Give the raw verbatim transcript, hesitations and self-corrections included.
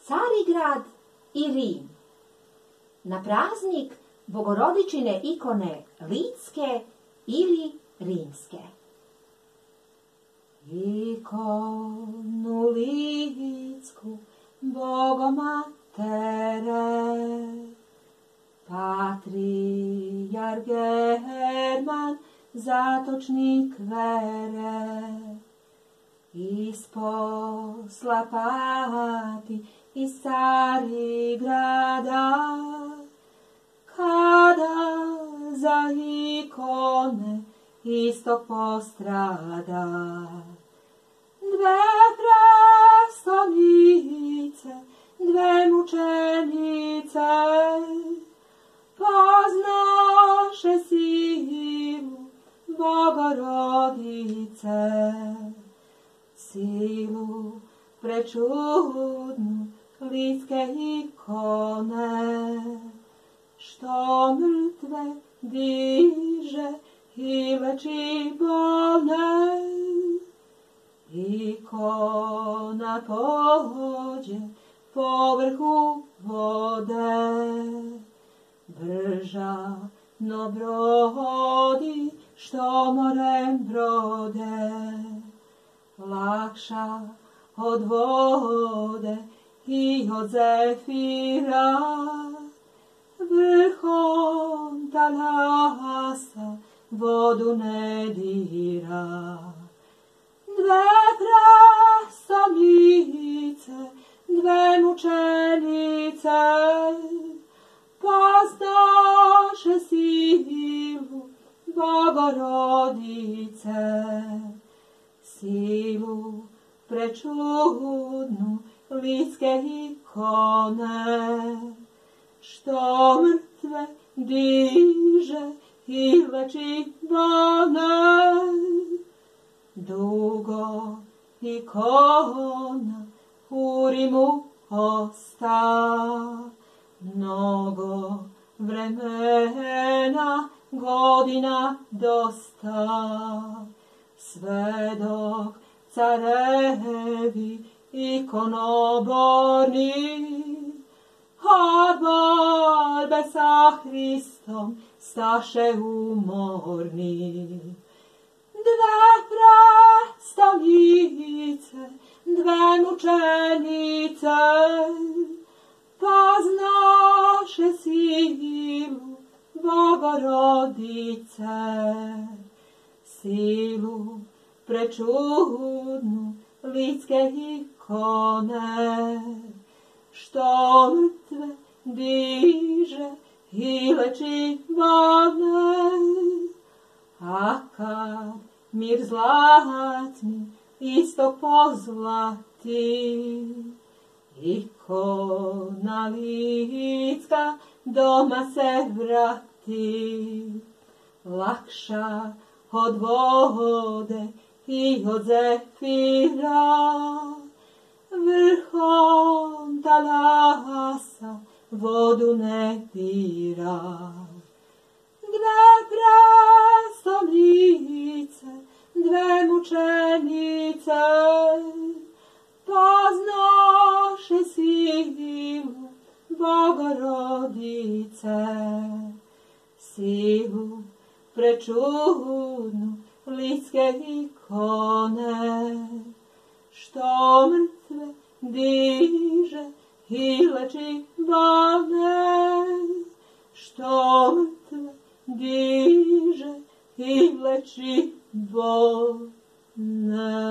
Carigrad i Rim. Na praznik Bogorodičine ikone Litske ili Rimske. Ikonu Litsku, Bogomatere, Patrijar German, zatočnik vere, iz posla pati iz Carigrada, kada za ikone istok postrada. Dve prestonice, dve mučenice, poznaše silu Bogorodice, silu prečudnu litske ikone, što mrtve diže i leči bolne. Ikona pođe po vrhu vode, brža no brodi što morem brode, lakša od vode i od zefira, vrhom talasa vodu ne dira. Dve prestonice, dve mučenice, poznaše silu Bogorodice, silu prečudnu litske ikone, što mrtve diže i leči bolne. Dugo ikona u Rimu osta, mnogo vremena, godina dosta, sve dok carevi ikonoborni, a borbe sa Hristom staše umorni. Dve prestonice, dve mučenice, poznaše silu Bogorodice, silu prečudnu litske ikone, što mrtve diže i leči bolne. A kad mir zlatni istok pozlati, ikona litska doma se vrati, lakša od vode i od zefira, vrhom talasa vodu ne dira. Dve prestonice, dve mučenice, poznaše silu Bogorodice, silu prečudnu litske ikone, što mrtve diže i leči bolne, što mrtve diže i leči bolne.